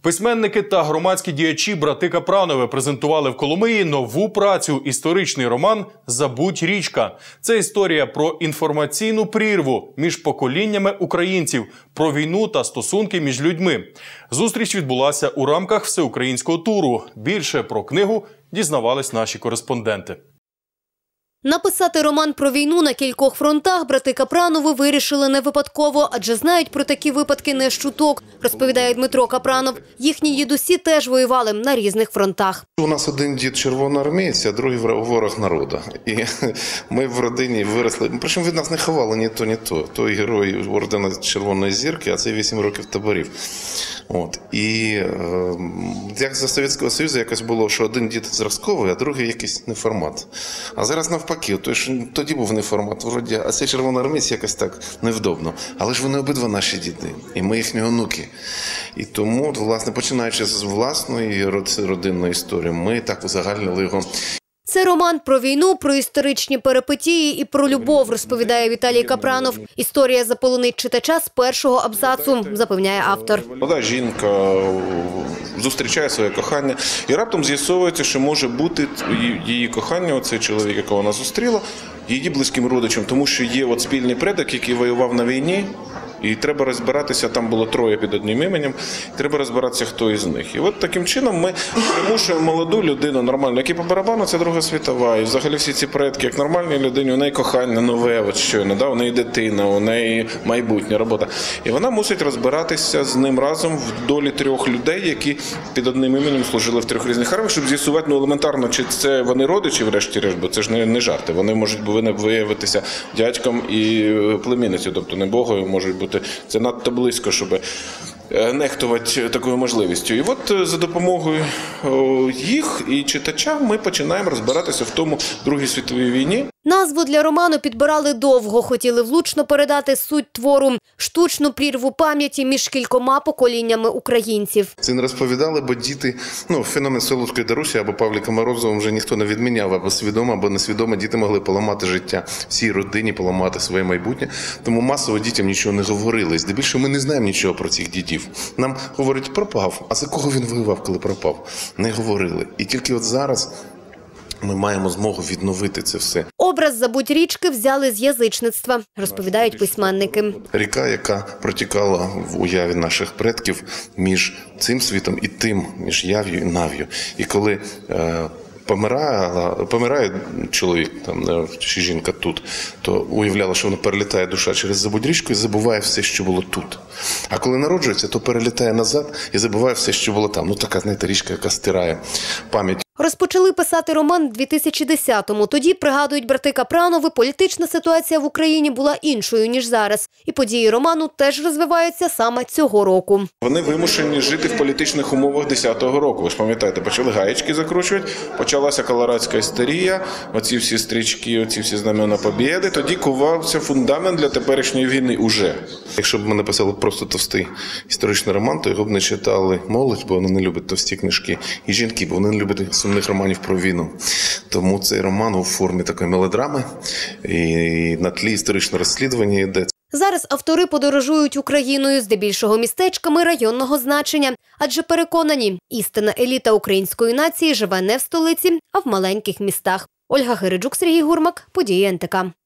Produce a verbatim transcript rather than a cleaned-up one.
Письменники та громадські діячі брати Капранови презентували в Коломиї нову працю – історичний роман «Забудь річка». Це історія про інформаційну прірву між поколіннями українців, про війну та стосунки між людьми. Зустріч відбулася у рамках всеукраїнського туру. Більше про книгу дізнавались наші кореспонденти. Написати роман про війну на кількох фронтах брати Капранови вирішили не випадково, адже знають про такі випадки не з чуток, розповідає Дмитро Капранов. Їхні дідусі теж воювали на різних фронтах. У нас один дід червоноармієць, а другий ворог народу. І ми в родині виросли. Причому від нас не ховали ні то, ні то. Той герой ордена Червоної зірки, а це вісім років таборів. От. І е, як за Совєтського Союзу якось було, що один дід зразковий, а другий якийсь неформат. А зараз навпаки, той, що тоді був неформат, вроді, а цей червоноармієць якось так невдобно. Але ж вони обидва наші діди, і ми їхні онуки. І тому, власне, починаючи з власної родинної історії, ми так узагальнили його. Це роман про війну, про історичні перипетії і про любов, розповідає Віталій Капранов. Історія заполонить читача з першого абзацу, запевняє автор. Молода жінка зустрічає своє кохання і раптом з'ясовується, що може бути її кохання, оцей чоловік, якого вона зустріла, її близьким родичем, тому що є от спільний предок, який воював на війні. І треба розбиратися, там було троє під одним іменем, треба розбиратися, хто із них. І от таким чином ми примушуємо молоду людину, нормальну, який по барабану, це Друга світова. І взагалі всі ці предки, як нормальній людині, у неї кохання нове, от щойно, да? У неї дитина, у неї майбутня робота. І вона мусить розбиратися з ним разом в долі трьох людей, які під одним іменем служили в трьох різних арміях, щоб з'ясувати, ну, елементарно, чи це вони родичі, врешті-решт, бо це ж не, не жарти. Вони можуть виявитися дядьком і племінницею, тобто не Богою, можуть бути. Це надто близько, щоб нехтувати такою можливістю. І от за допомогою їх і читача ми починаємо розбиратися в тому Другій світовій війні. Назву для роману підбирали довго, хотіли влучно передати суть твору – штучну прірву пам'яті між кількома поколіннями українців. Це не розповідали, бо діти, ну, феномен Солодкої Дарусі або Павліка Морозова вже ніхто не відміняв, або свідомо, або несвідомо діти могли поламати життя, всій родині поламати своє майбутнє. Тому масово дітям нічого не говорили. Здебільшого ми не знаємо нічого про цих дідів. Нам говорять, пропав, а за кого він воював, коли пропав? Не говорили. І тільки от зараз ми маємо змогу відновити це все. Образ «Забудь річки» взяли з язичництва, розповідають письменники. Ріка, яка протікала в уяві наших предків між цим світом і тим, між яв'ю і нав'ю. І коли е, помирає, помирає чоловік там, чи жінка тут, то уявляла, що вона перелітає душа через Забудь річку і забуває все, що було тут. А коли народжується, то перелітає назад і забуває все, що було там. Ну така, знаєте, річка, яка стирає пам'ять. Розпочали писати роман в дві тисячі десятому. Тоді, пригадують брати Капранови, політична ситуація в Україні була іншою, ніж зараз. І події роману теж розвиваються саме цього року. Вони вимушені жити в політичних умовах десятого року. Ви ж пам'ятаєте, почали гаєчки закручувати, почалася колорадська істерія, оці всі стрічки, оці всі знамена Побєди. Тоді кувався фундамент для теперішньої війни уже. Якщо б ми написали просто товстий історичний роман, то його б не читали молодь, бо вони не люблять товсті книжки, і жінки, бо вони не люблять сумних романів про війну. Тому цей роман у формі такої мелодрами і на тлі історичного розслідування йде. Зараз автори подорожують Україною, здебільшого містечками районного значення. Адже переконані, істинна еліта української нації живе не в столиці, а в маленьких містах. Ольга Гереджук, Сергій Гурмак, події ен те ка.